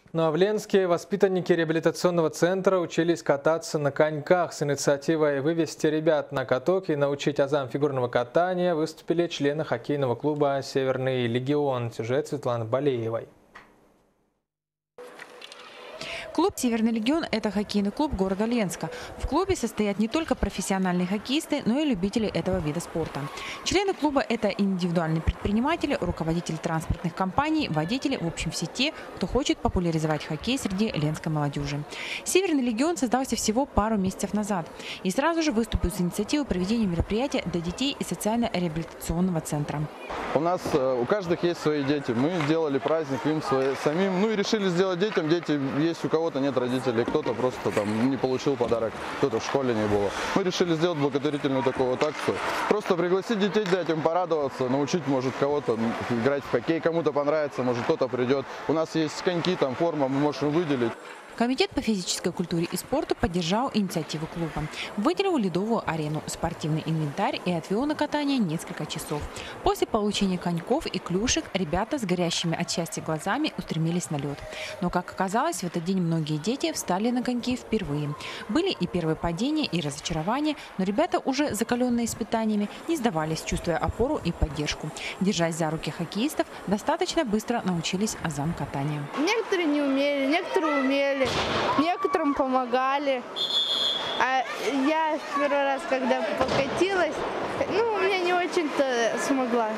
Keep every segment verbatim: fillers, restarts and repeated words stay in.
Ну а в Ленске воспитанники реабилитационного центра учились кататься на коньках. С инициативой вывести ребят на каток и научить азам фигурного катания выступили члены хоккейного клуба «Северный легион». Сюжет Светланы Балеевой. Клуб «Северный легион» – это хоккейный клуб города Ленска. В клубе состоят не только профессиональные хоккеисты, но и любители этого вида спорта. Члены клуба – это индивидуальные предприниматели, руководители транспортных компаний, водители, в общем, все те, кто хочет популяризовать хоккей среди ленской молодежи. «Северный легион» создался всего пару месяцев назад и сразу же выступил с инициативой проведения мероприятия для детей из социально-реабилитационного центра. У нас у каждых есть свои дети. Мы сделали праздник им свои, самим, ну и решили сделать детям. Дети есть у кого-то, нет родителей, кто-то просто там не получил подарок, кто-то в школе не было. Мы решили сделать благотворительную такую вот акцию. Просто пригласить детей, дать им порадоваться, научить, может, кого-то играть в хоккей, кому-то понравится, может, кто-то придет. У нас есть коньки, там форма, мы можем выделить. Комитет по физической культуре и спорту поддержал инициативу клуба. Выделил ледовую арену, спортивный инвентарь и отвел на катание несколько часов. После получения коньков и клюшек ребята с горящими от счастья глазами устремились на лед. Но, как оказалось, в этот день многие дети встали на коньки впервые. Были и первые падения, и разочарования, но ребята, уже закаленные испытаниями, не сдавались, чувствуя опору и поддержку. Держась за руки хоккеистов, достаточно быстро научились азам катания. Некоторые не умели, некоторые умели. Некоторым помогали. А я первый раз, когда покатилась, ну, у меня не очень-то смогла.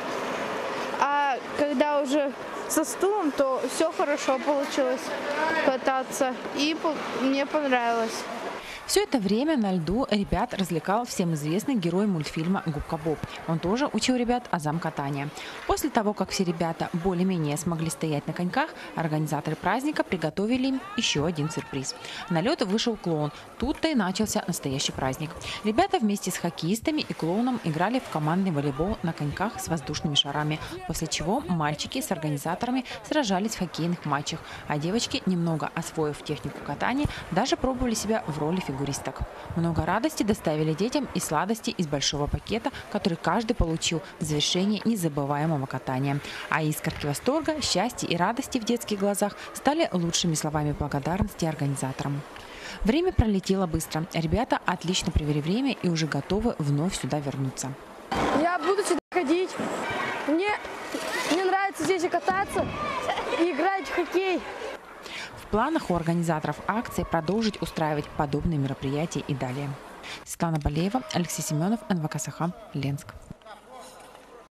А когда уже со стулом, то все хорошо получилось кататься. И мне понравилось. Все это время на льду ребят развлекал всем известный герой мультфильма «Губка Боб». Он тоже учил ребят азам катания. После того, как все ребята более-менее смогли стоять на коньках, организаторы праздника приготовили им еще один сюрприз. На лед вышел клоун. Тут-то и начался настоящий праздник. Ребята вместе с хоккеистами и клоуном играли в командный волейбол на коньках с воздушными шарами, после чего мальчики с организаторами сражались в хоккейных матчах, а девочки, немного освоив технику катания, даже пробовали себя в роли фигуристок. Много радости доставили детям и сладости из большого пакета, который каждый получил в завершении незабываемого катания. А искорки восторга, счастья и радости в детских глазах стали лучшими словами благодарности организаторам. Время пролетело быстро. Ребята отлично провели время и уже готовы вновь сюда вернуться. Я буду сюда ходить. Мне, мне нравится здесь и кататься, и играть в хоккей. В планах у организаторов акции продолжить устраивать подобные мероприятия и далее. Светлана Балеева, Алексей Семенов, эн вэ ка Саха, Ленск.